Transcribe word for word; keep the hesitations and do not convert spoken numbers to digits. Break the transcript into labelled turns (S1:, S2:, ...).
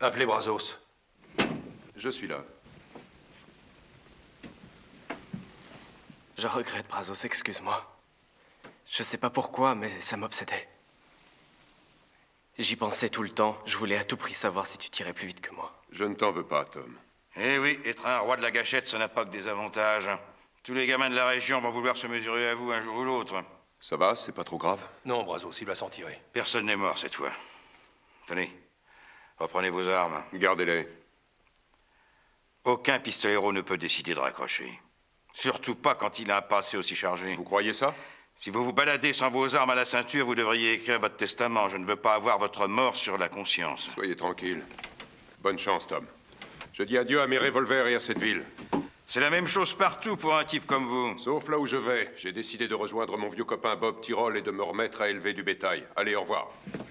S1: Appelez Brazos.
S2: Je suis là.
S3: Je regrette, Brazos, excuse-moi. Je sais pas pourquoi, mais ça m'obsédait. J'y pensais tout le temps. Je voulais à tout prix savoir si tu tirais plus vite que moi.
S2: Je ne t'en veux pas, Tom.
S4: Eh oui, être un roi de la gâchette, ça n'a pas que des avantages. Tous les gamins de la région vont vouloir se mesurer à vous un jour ou l'autre.
S2: Ça va, c'est pas trop grave?
S1: Non, Brazos, il va s'en tirer.
S4: Personne n'est mort cette fois. Tenez, reprenez vos armes.
S2: Gardez-les.
S4: Aucun pistolero ne peut décider de raccrocher. Surtout pas quand il a un passé aussi chargé.
S2: Vous croyez ça?
S4: Si vous vous baladez sans vos armes à la ceinture, vous devriez écrire votre testament. Je ne veux pas avoir votre mort sur la conscience.
S2: Soyez tranquille. Bonne chance, Tom. Je dis adieu à mes revolvers et à cette ville.
S4: C'est la même chose partout pour un type comme vous.
S2: Sauf là où je vais. J'ai décidé de rejoindre mon vieux copain Bob Tyrol et de me remettre à élever du bétail. Allez, au revoir.